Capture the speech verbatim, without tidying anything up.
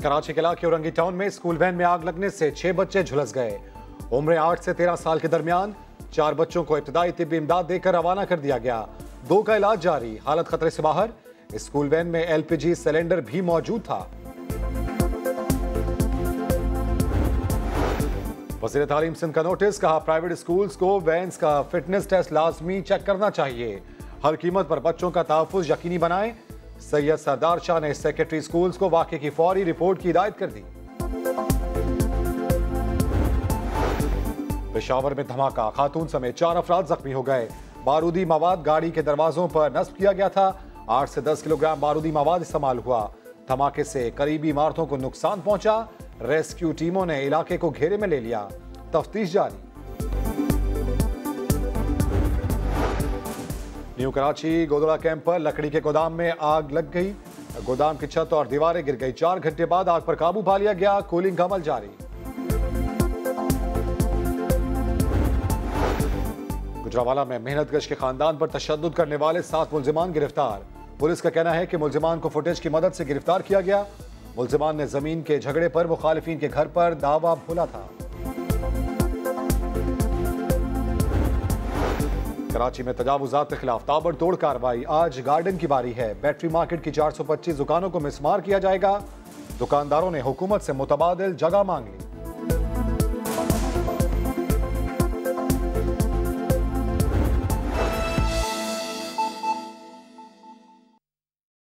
कराची के इलाके औरंगी टाउन में स्कूल वैन में आग लगने से छह बच्चे झुलस गए। उम्र आठ से तेरह साल के दरमियान चार बच्चों को इब्तदाई तिब्बी इमदाद देकर रवाना कर दिया गया। दो का इलाज जारी, हालत खतरे से बाहर। स्कूल वैन में एलपीजी सिलेंडर भी मौजूद था। वज़ीर तालीम सिंध का नोटिस, कहा प्राइवेट स्कूल्स को वैन्स का फिटनेस टेस्ट लाजमी चेक करना चाहिए। हर कीमत पर बच्चों का तहफ्फुज़ यकीनी बनाएं। सैयद सरदार शाह ने सेक्रेटरी स्कूल्स को वाक़े की फौरी रिपोर्ट की हिदायत कर दी। पेशावर में धमाका, खातून समेत चार अफराद जख्मी हो गए। बारूदी मवाद गाड़ी के दरवाजों पर नस्ब किया गया था। आठ से दस किलोग्राम बारूदी मवाद इस्तेमाल हुआ। धमाके से करीबी इमारतों को नुकसान पहुंचा। रेस्क्यू टीमों ने इलाके को घेरे में ले लिया। तफ्तीश जारी। न्यू कराची गोदड़ा कैंप पर लकड़ी के गोदाम में आग लग गई। गोदाम की छत और दीवारें गिर गई। चार घंटे बाद आग पर काबू पा लिया गया। कूलिंग का अमल जारी। गुजरावाला में मेहनतकश के खानदान पर तशद्दुद करने वाले सात मुल्जिमान गिरफ्तार। पुलिस का कहना है कि मुल्जिमान को फुटेज की मदद से गिरफ्तार किया गया। मुल्जिमान ने जमीन के झगड़े पर मुखालिफिन के घर पर दावा बोला था। कराची में तजावुजात के खिलाफ ताबड़तोड़ कार्रवाई। आज गार्डन की बारी है। बैटरी मार्केट की चार सौ पच्चीस दुकानों को मिसमार किया जाएगा। दुकानदारों ने हुकूमत से मुतबादिल जगह मांग ली।